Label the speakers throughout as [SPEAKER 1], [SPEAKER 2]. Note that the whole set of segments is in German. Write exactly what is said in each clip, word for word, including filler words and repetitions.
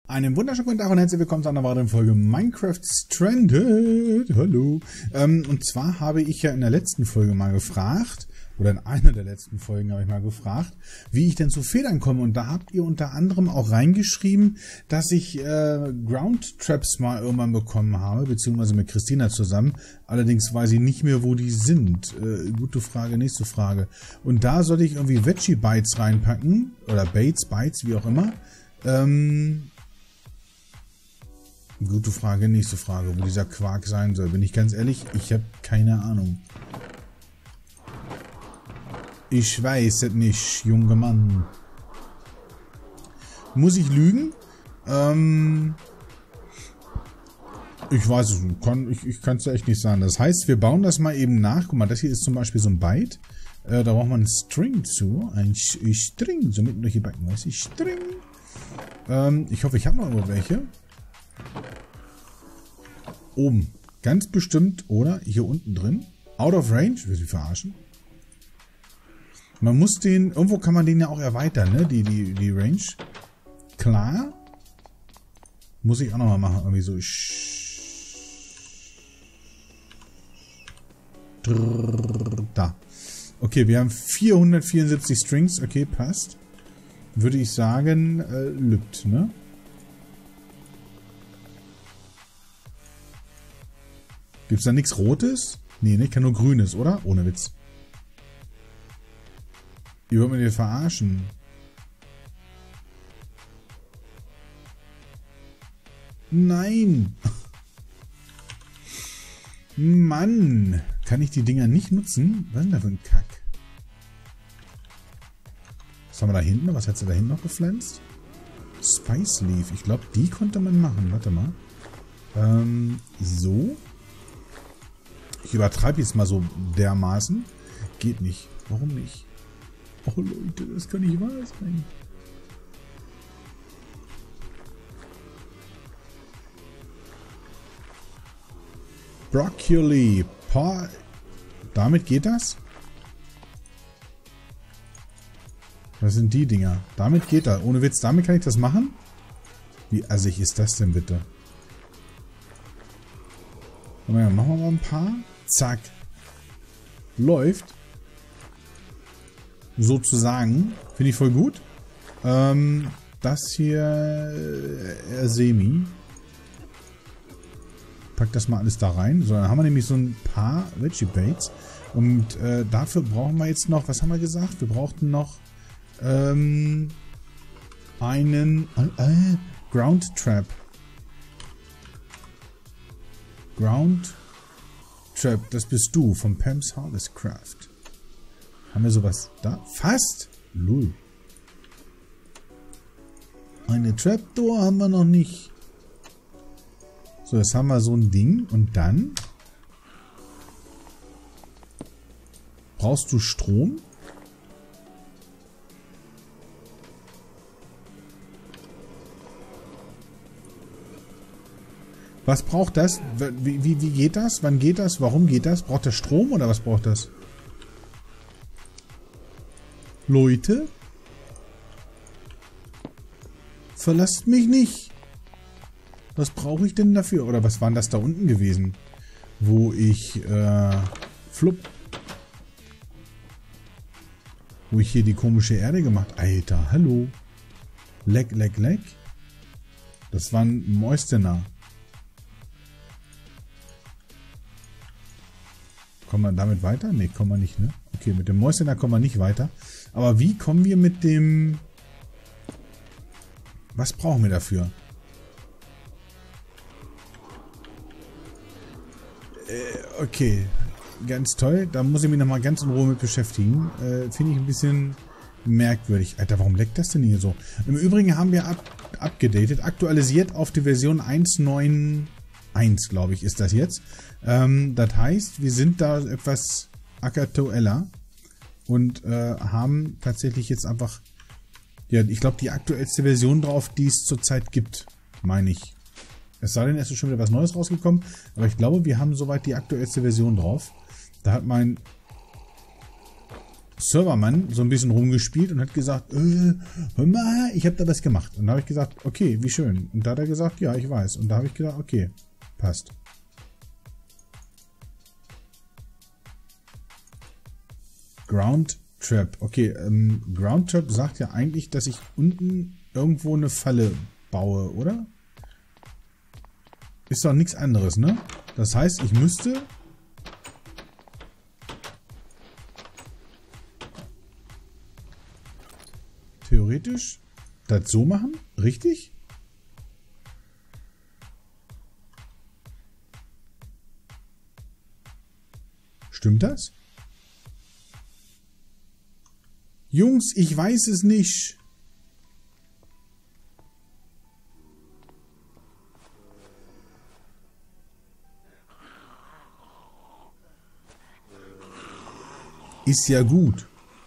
[SPEAKER 1] Einen wunderschönen guten Tag und herzlich willkommen zu einer weiteren Folge Minecraft Stranded. Hallo. Ähm, und zwar habe ich ja in der letzten Folge mal gefragt, oder in einer der letzten Folgen habe ich mal gefragt, wie ich denn zu Federn komme. Und da habt ihr unter anderem auch reingeschrieben, dass ich äh, Ground Traps mal irgendwann bekommen habe, beziehungsweise mit Christina zusammen. Allerdings weiß ich nicht mehr, wo die sind. Äh, gute Frage, nächste Frage. Und da sollte ich irgendwie Veggie Bites reinpacken, oder Baits, Bites, wie auch immer. Ähm... Gute Frage, nächste Frage, wo dieser Quark sein soll. Bin ich ganz ehrlich, ich habe keine Ahnung. Ich weiß es nicht, junger Mann. Muss ich lügen? Ähm, ich weiß es nicht. Kann, ich ich kann es echt nicht sagen. Das heißt, wir bauen das mal eben nach. Guck mal, das hier ist zum Beispiel so ein Byte. Äh, da braucht man einen String zu. Ein String, so mitten durch die Backen, weiß ich. String. Ähm, ich hoffe, ich habe noch irgendwo welche. Oben. Ganz bestimmt, oder? Hier unten drin. Out of range. Will ich verarschen? Man muss den... Irgendwo kann man den ja auch erweitern, ne? Die, die, die Range. Klar. Muss ich auch nochmal machen. Irgendwie so... Da. Okay, wir haben vierhundertvierundsiebzig Strings. Okay, passt. Würde ich sagen, äh, lübt, ne? Gibt's da nichts Rotes? Nee, ne? Kann nur Grünes, oder? Ohne Witz. Ihr wollt mir den verarschen. Nein! Mann! Kann ich die Dinger nicht nutzen? Was ist denn da für ein Kack? Was haben wir da hinten? Was hat sie da hinten noch gepflanzt? Spice Leaf. Ich glaube, die konnte man machen. Warte mal. Ähm, so. Ich übertreibe jetzt mal so dermaßen. Geht nicht. Warum nicht? Oh Leute, das kann nicht wahr sein. Broccoli. Pa Damit geht das? Was sind die Dinger? Damit geht das. Ohne Witz, damit kann ich das machen? Wie assig ist das denn bitte? Machen wir mal ein paar. Zack. Läuft. Sozusagen. Finde ich voll gut. Ähm, das hier äh, semi. Pack das mal alles da rein. So, dann haben wir nämlich so ein paar Veggie Baits. Und äh, dafür brauchen wir jetzt noch, was haben wir gesagt? Wir brauchten noch ähm, einen äh, äh, Ground Trap. Ground Trap, das bist du vom Pam's Harvest Craft. Haben wir sowas da? Fast? Lull. Eine Trapdoor haben wir noch nicht. So, jetzt haben wir so ein Ding und dann brauchst du Strom. Was braucht das? Wie, wie, wie geht das? Wann geht das? Warum geht das? Braucht das Strom oder was braucht das? Leute? Verlasst mich nicht. Was brauche ich denn dafür? Oder was war das da unten gewesen? Wo ich, äh, flupp. Wo ich hier die komische Erde gemacht. Alter, hallo. Leck, leck, leck. Das war ein Moistener. Kommen wir damit weiter? Ne, kommen wir nicht, ne? Okay, mit dem Moistener kommen wir nicht weiter. Aber wie kommen wir mit dem... Was brauchen wir dafür? Äh, okay. Ganz toll. Da muss ich mich nochmal ganz in Ruhe mit beschäftigen. Äh, finde ich ein bisschen merkwürdig. Alter, warum leckt das denn hier so? Im Übrigen haben wir up abgedatet, aktualisiert auf die Version eins Punkt neun Punkt eins, glaube ich, ist das jetzt. Ähm, das heißt, wir sind da etwas aktueller und äh, haben tatsächlich jetzt einfach, ja, ich glaube, die aktuellste Version drauf, die es zurzeit gibt, meine ich. Es sei denn, es ist schon wieder was Neues rausgekommen, aber ich glaube, wir haben soweit die aktuellste Version drauf. Da hat mein Servermann so ein bisschen rumgespielt und hat gesagt, äh, hör mal, ich habe da was gemacht. Und da habe ich gesagt, okay, wie schön. Und da hat er gesagt, ja, ich weiß. Und da habe ich gedacht, okay, passt. Ground Trap. Okay, ähm, Ground Trap sagt ja eigentlich, dass ich unten irgendwo eine Falle baue, oder? Ist doch nichts anderes, ne? Das heißt, ich müsste... theoretisch das so machen? Richtig? Stimmt das? Jungs, ich weiß es nicht. Ist ja gut.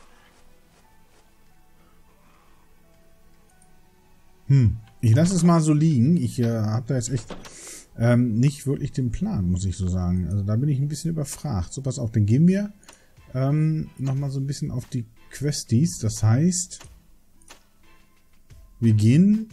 [SPEAKER 1] Hm, ich lasse es mal so liegen. Ich äh, habe da jetzt echt ähm, nicht wirklich den Plan, muss ich so sagen. Also da bin ich ein bisschen überfragt. So, pass auf, dann gehen wir ähm, nochmal so ein bisschen auf die Questies. Das heißt, wir gehen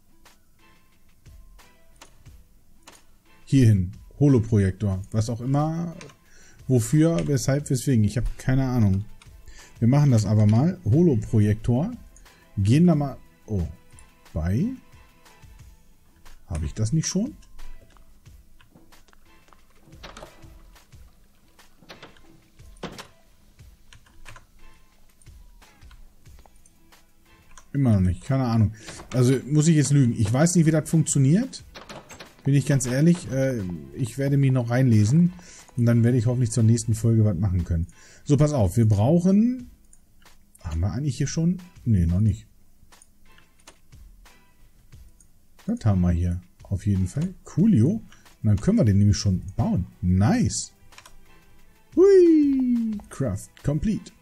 [SPEAKER 1] hierhin. Holoprojektor. Was auch immer, wofür, weshalb, weswegen. Ich habe keine Ahnung. Wir machen das aber mal. Holoprojektor. Gehen da mal... Oh. Bei. Habe ich das nicht schon? Immer noch nicht, keine Ahnung. Also muss ich jetzt lügen. Ich weiß nicht, wie das funktioniert. Bin ich ganz ehrlich. Äh, ich werde mich noch reinlesen. Und dann werde ich hoffentlich zur nächsten Folge was machen können. So, pass auf. Wir brauchen... Haben wir eigentlich hier schon? Nee, noch nicht. Das haben wir hier. Auf jeden Fall. Coolio. Und dann können wir den nämlich schon bauen. Nice. Hui. Craft complete.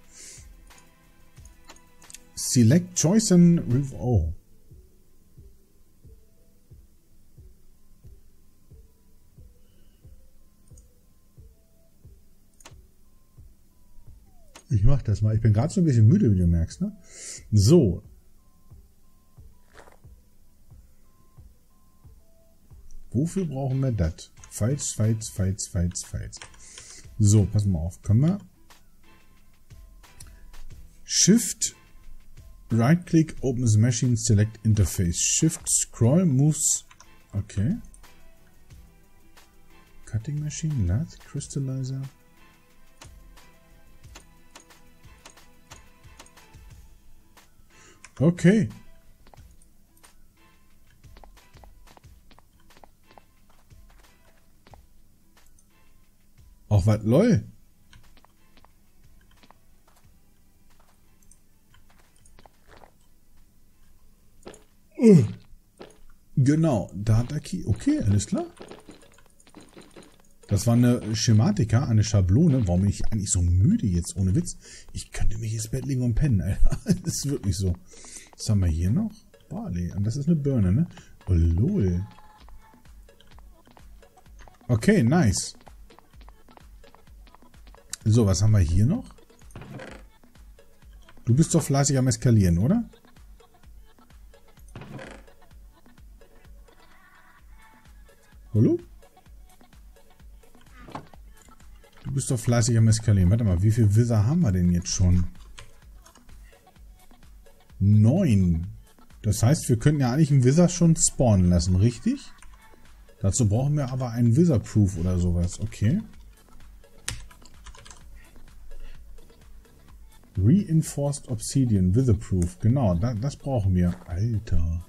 [SPEAKER 1] Select choice and... Oh. Ich mach das mal. Ich bin gerade so ein bisschen müde, wie du merkst, ne? So. Wofür brauchen wir das? Falls, falls, falls, falls, falls. So, pass mal auf. Können wir... Shift... Right-Click, Open the Machine, Select Interface. Shift, Scroll, Moves... Okay. Cutting Machine, Lath, Crystallizer... Okay. Auch was, lol. Uh. Genau, Data Key. Okay, alles klar. Das war eine Schematika, eine Schablone. Warum bin ich eigentlich so müde jetzt, ohne Witz? Ich könnte mich ins Bett legen und pennen, Alter. Das ist wirklich so. Was haben wir hier noch? Barley. Und das ist eine Birne, ne? Oh, lol. Okay, nice. So, was haben wir hier noch? Du bist doch fleißig am Eskalieren, oder? Hallo? Du bist doch fleißig am Eskalieren. Warte mal, wie viel Wither haben wir denn jetzt schon? Neun. Das heißt, wir könnten ja eigentlich einen Wither schon spawnen lassen, richtig? Dazu brauchen wir aber einen Wither-Proof oder sowas. Okay. Reinforced Obsidian, Wither-Proof. Genau, da, das brauchen wir. Alter.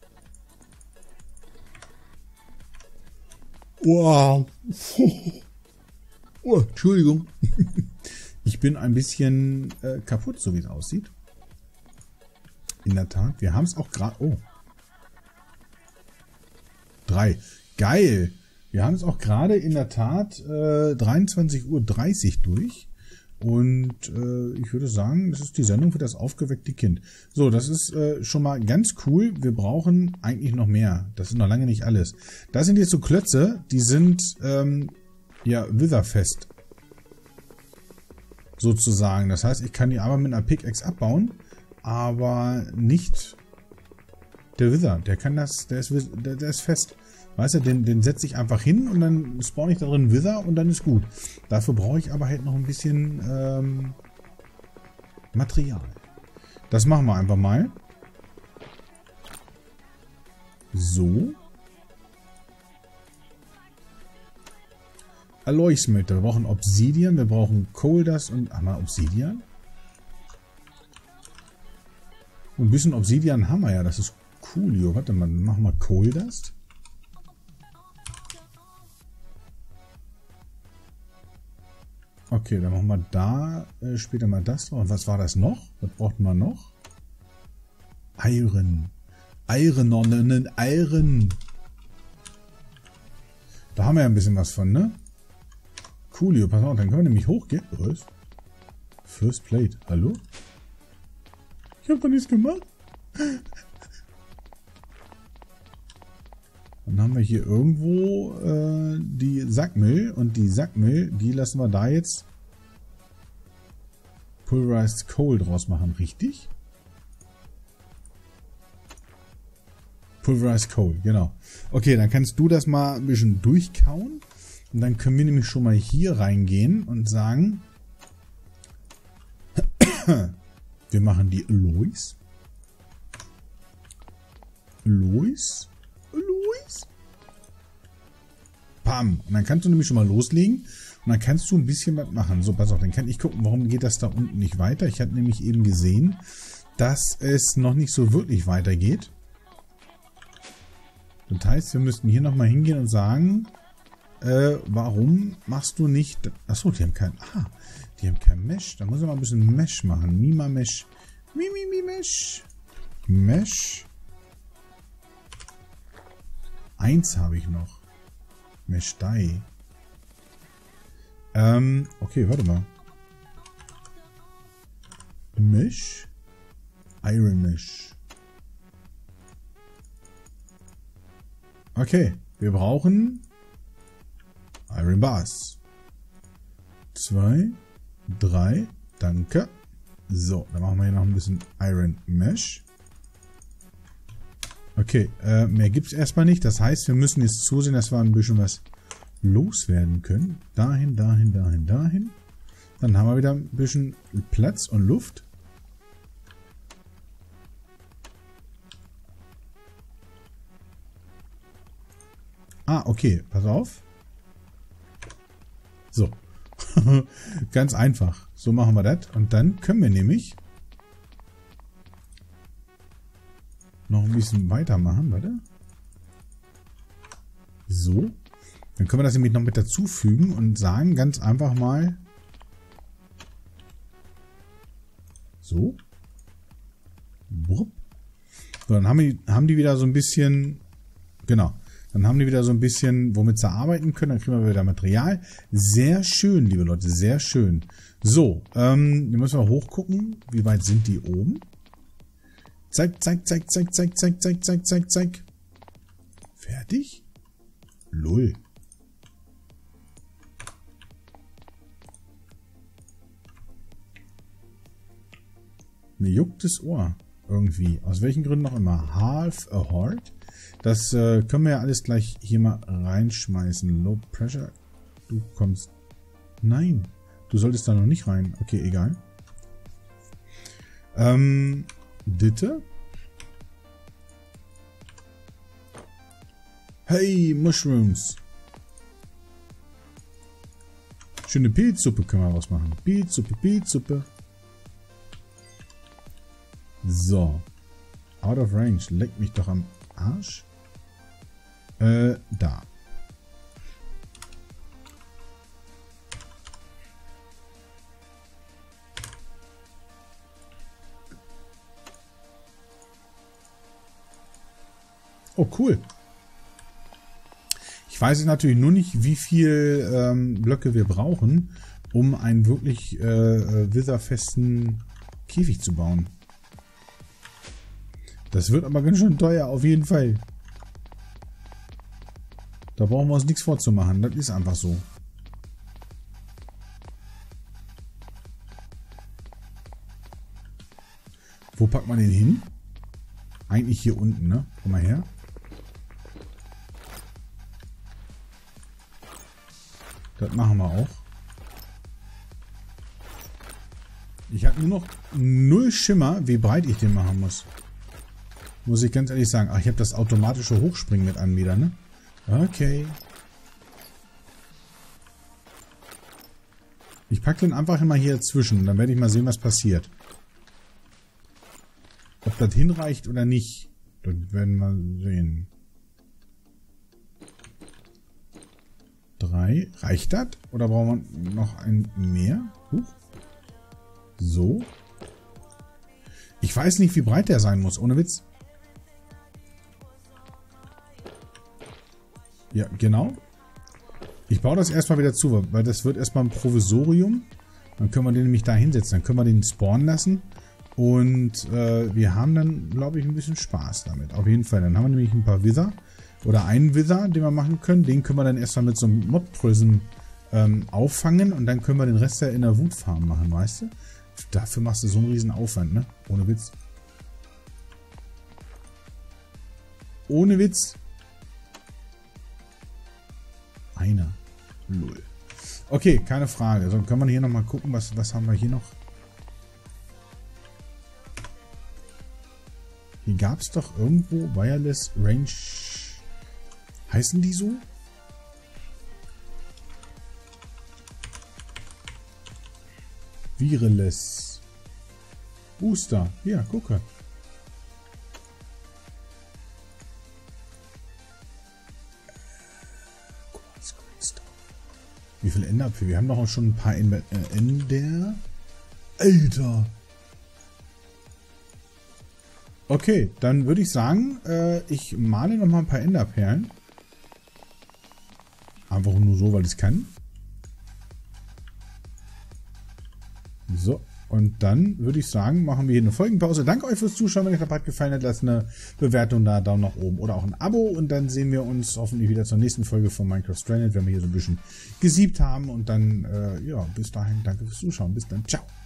[SPEAKER 1] Wow. Oh, Entschuldigung. Ich bin ein bisschen äh, kaputt, so wie es aussieht. In der Tat. Wir haben es auch gerade... Oh. Drei. Geil. Wir haben es auch gerade in der Tat äh, dreiundzwanzig Uhr dreißig durch. Und äh, ich würde sagen, das ist die Sendung für das aufgeweckte Kind. So, das ist äh, schon mal ganz cool. Wir brauchen eigentlich noch mehr. Das ist noch lange nicht alles. Das sind jetzt so Klötze, die sind... Ähm, ja, witherfest. sozusagen. Das heißt, ich kann die aber mit einer Pickaxe abbauen, aber nicht der Wither. Der kann das, der ist, der, der ist fest. Weißt du, den, den setze ich einfach hin und dann spawn ich da drin Wither und dann ist gut. Dafür brauche ich aber halt noch ein bisschen ähm, Material. Das machen wir einfach mal. So. Alloy-Smelter. Wir brauchen Obsidian, wir brauchen Coal Dust und... Haben wir Obsidian? Ein bisschen Obsidian haben wir ja, das ist cool, jo. Warte mal, machen wir Coal Dust. Okay, dann machen wir da äh, später mal das drauf. Und was war das noch? Was brauchten wir noch? Iron. Iron, Iron, Iron. Da haben wir ja ein bisschen was von, ne? Coolio, pass auf, dann können wir nämlich hochgehen. Was? First Plate, hallo? Ich hab doch nichts gemacht. Dann haben wir hier irgendwo äh, die Sackmill und die Sackmill, die lassen wir da jetzt Pulverized Coal draus machen, richtig? Pulverized Coal, genau. Okay, dann kannst du das mal ein bisschen durchkauen und dann können wir nämlich schon mal hier reingehen und sagen, wir machen die Alloys. Alloys. Alloys. Pam. Und dann kannst du nämlich schon mal loslegen. Und dann kannst du ein bisschen was machen. So, pass auf, dann kann ich gucken, warum geht das da unten nicht weiter. Ich hatte nämlich eben gesehen, dass es noch nicht so wirklich weitergeht. Das heißt, wir müssten hier nochmal hingehen und sagen, äh, warum machst du nicht... Achso, die haben kein... Ah, die haben kein Mesh. Da muss ich mal ein bisschen Mesh machen. Mima Mesh. Mimi, mi, Mesh. Mesh. Eins habe ich noch. Mesh Die. Ähm, okay, warte mal. Mesh. Iron Mesh. Okay, wir brauchen Iron Bars. Zwei, drei, danke. So, dann machen wir hier noch ein bisschen Iron Mesh. Okay, äh, mehr gibt es erstmal nicht. Das heißt, wir müssen jetzt zusehen, dass wir ein bisschen was loswerden können. Dahin, dahin, dahin, dahin. Dann haben wir wieder ein bisschen Platz und Luft. Ah, okay, pass auf. So. Ganz einfach. So machen wir das. Und dann können wir nämlich noch ein bisschen weitermachen. Warte. So. Dann können wir das nämlich noch mit dazu fügen und sagen ganz einfach mal so. So, dann haben die, haben die wieder so ein bisschen, genau, dann haben die wieder so ein bisschen, womit sie arbeiten können. Dann kriegen wir wieder Material. Sehr schön, liebe Leute, sehr schön. So, ähm, hier müssen wir hochgucken. Wie weit sind die oben? Zeig, zeig, zeig, zeig, zeig, zeig, zeig, zeig, zeig, zeig. Fertig? Lull. Mir juckt das Ohr. Irgendwie. Aus welchen Gründen auch immer. Half a Heart. Das äh, können wir ja alles gleich hier mal reinschmeißen. Low Pressure. Du kommst... Nein. Du solltest da noch nicht rein. Okay, egal. Ähm... Bitte? Hey, Mushrooms. Schöne Pilzsuppe können wir was machen. Pilzsuppe, Pilzsuppe. So. Out of range. Leck mich doch am Arsch. Äh, da. Oh, cool. Ich weiß jetzt natürlich nur nicht, wie viel ähm, Blöcke wir brauchen, um einen wirklich äh, witherfesten Käfig zu bauen. Das wird aber ganz schön teuer, auf jeden Fall. Da brauchen wir uns nichts vorzumachen. Das ist einfach so. Wo packt man den hin? Eigentlich hier unten, ne? Komm mal her. Das machen wir auch. Ich habe nur noch null Schimmer, wie breit ich den machen muss. Muss ich ganz ehrlich sagen. Ach, ich habe das automatische Hochspringen mit an wieder, ne? Okay. Ich packe den einfach immer hier dazwischen. Dann werde ich mal sehen, was passiert. Ob das hinreicht oder nicht. Das werden wir sehen. Drei. Reicht das? Oder brauchen wir noch ein mehr? Huch. So. Ich weiß nicht, wie breit der sein muss. Ohne Witz. Ja, genau. Ich baue das erstmal wieder zu, weil das wird erstmal ein Provisorium. Dann können wir den nämlich da hinsetzen. Dann können wir den spawnen lassen. Und äh, wir haben dann, glaube ich, ein bisschen Spaß damit. Auf jeden Fall. Dann haben wir nämlich ein paar Wither. Oder einen Wither, den wir machen können. Den können wir dann erstmal mit so einem Mod-Prism ähm, auffangen. Und dann können wir den Rest ja in der Wutfarm machen, weißt du? Dafür machst du so einen riesen Aufwand, ne? Ohne Witz. Ohne Witz. Einer. Null. Okay, keine Frage. So, können wir hier nochmal gucken, was, was haben wir hier noch? Hier gab es doch irgendwo Wireless Range. Heißen die so? Wireless Booster. Ja, gucke. Wie viele Enderapfel? Wir haben doch auch schon ein paar Ender... Äh, Ender... Alter! Okay, dann würde ich sagen, äh, ich male noch mal ein paar Enderperlen. Einfach nur so, weil ich es kann. So, und dann würde ich sagen, machen wir hier eine Folgenpause. Danke euch fürs Zuschauen. Wenn euch der Part gefallen hat, lasst eine Bewertung da, Daumen nach oben oder auch ein Abo. Und dann sehen wir uns hoffentlich wieder zur nächsten Folge von Minecraft Stranded, wenn wir hier so ein bisschen gesiebt haben. Und dann, äh, ja, bis dahin, danke fürs Zuschauen. Bis dann, ciao.